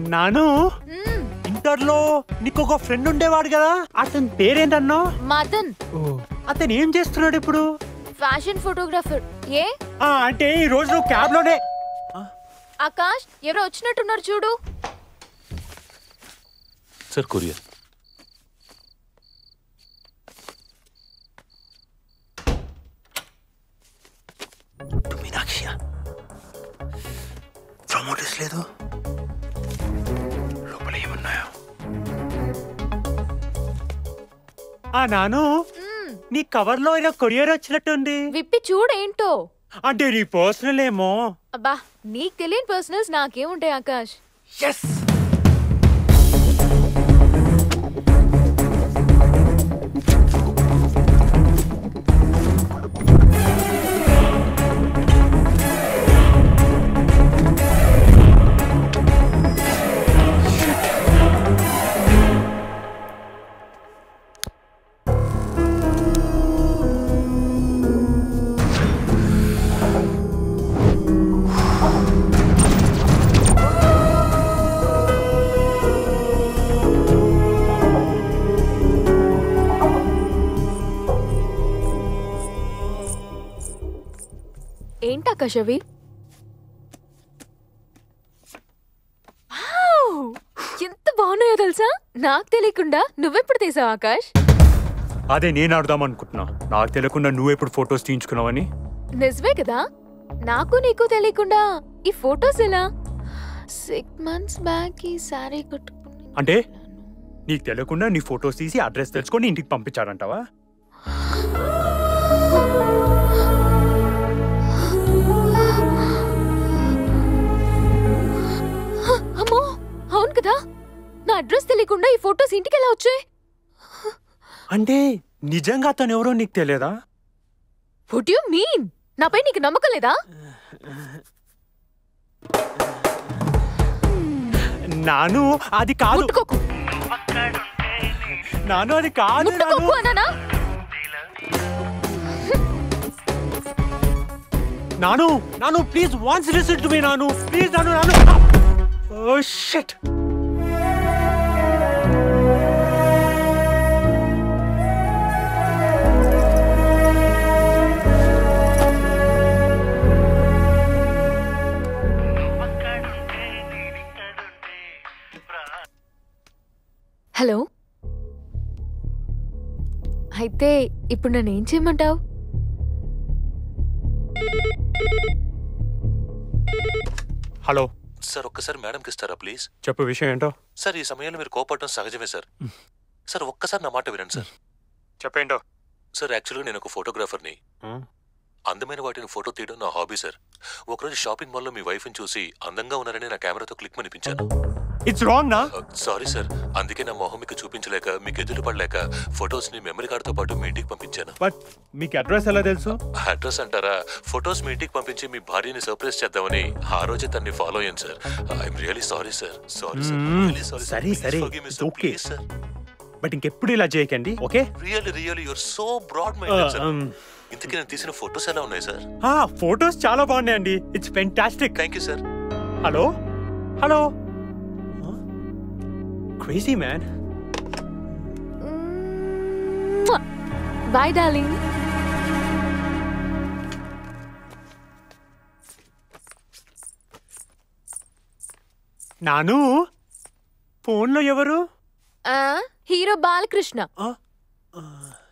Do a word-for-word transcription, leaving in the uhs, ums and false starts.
నాను ఇంటర్లో నీకు ఒక ఫ్రెండ్ ఉండేవాడు కదా, అతని పేరేంటన్నా? మదన్. అతను ఏం చేస్తున్నాడు ఇప్పుడు? Fashion photographer. ఏ అంటే ఈ రోజు నువ్వు క్యాబ్ లోనే. ఆకాష్ ఎవరో వచ్చినట్టున్నారు చూడు. Sir courier. మీనాక్షి ప్రమోటర్స్ లేదు, లోపల ఏమున్నాయో. ఆ నాను నీ కవర్ లో ఇలా కొరియర్ వచ్చినట్టుంది. విప్పి చూడేంటో. అంటే నీ పర్సనల్ ఏమో. అబ్బా నీకు తెలియని పర్సనల్స్ నాకేముంటాయి ఆకాష్. ఎస్ ఏంటి ఆకాష్ అవి? ఎంత బాగున్నాయో తెలుసా? నాకు తెలియకుండా నువ్వెప్పుడు తీసావు ఆకాష్? అదే నేను అడుగుదాం అనుకుంటున్నా, నాకు తెలియకుండా నువ్వెప్పుడు ఫొటోస్ తీయించుకున్నావని. నిజమే కదా, నాకు నీకు తెలియకుండా ఈ ఫొటోస్ ఎలా? సిక్స్ మంత్స్ బ్యాక్ ఈ సారీ కట్టుకుని. అంటే నీకు తెలియకుండా నీ ఫొటోస్ తీసి అడ్రస్ తెలుసుకొని ఇంటికి పంపించాడంటావా? అమ్మో అవును కదా, నా అడ్రస్ తెలియకుండా ఈ ఫొటోస్ ఇంటికి ఎలా వచ్చాయి? అంటే నిజంగా అతను ఎవరో నీకు తెలియదా? What you mean? నాపై నీకు నమ్మకం లేదా? నాను అది కాదు. ముట్టుకోకు. నాను అది కాదు. ముట్టుకోకు అన్నానా? నాను నాను please once listen to me నాను ప్లీజ్ నాను నాను. Oh shit. హలో, అయితే ఇప్పుడు నన్ను ఏం చేయమంటావు? హలో సార్, ఒక్కసారి మేడంకి ఇస్తారా ప్లీజ్? చెప్పు, విషయం ఏంటో. సార్, ఈ సమయంలో మీరు కోపడటం సహజమే సార్. సార్ ఒక్కసారి నా మాట వినండి సార్. చెప్పేంటో. సార్ యాక్చువల్గా నేను ఒక ఫోటోగ్రాఫర్ని. అందమైన వాటిని ఫోటో తీయడం నా హాబీ సార్. ఒకరోజు షాపింగ్ మాల్లో మీ వైఫ్ని చూసి అందంగా ఉన్నారని నా కెమెరాతో క్లిక్ మనిపించాను. ఇట్స్ రాంగ్ నా. సారీ సార్, అందుకే నా మొహం మీకు చూపించలేక, మీకు ఎదురు పడలేక ఫొటోస్ ని మెమరీ కార్డ్ తో పాటు మీ ఇంటికి పంపించాను. బట్ మీకు అడ్రస్ ఎలా తెలుసు? అడ్రస్ అంటారా, ఫొటోస్ మీ ఇంటికి పంపించి మీ భార్యని సర్ప్రైజ్ చేద్దామని ఆ రోజే తన్ని ఫాలో అయ్యాను sir. I'm really sorry sir. Sorry sir, really sorry. సరే సరే, ఓకే సార్. బట్ ఇంకెప్పుడు ఇలా చేయకండి, okay? Really really your so broad minded sir. ఇంతకీ నేను తీసిన ఫొటోస్ ఎలా ఉన్నాయి సార్? ఆ ఫొటోస్ చాలా బాగున్నాయండి. It's fantastic. Thank you sir. Hello hello. Crazy man. Bye darling. నాను ఫోన్లో ఎవరు? హీరో బాలకృష్ణ.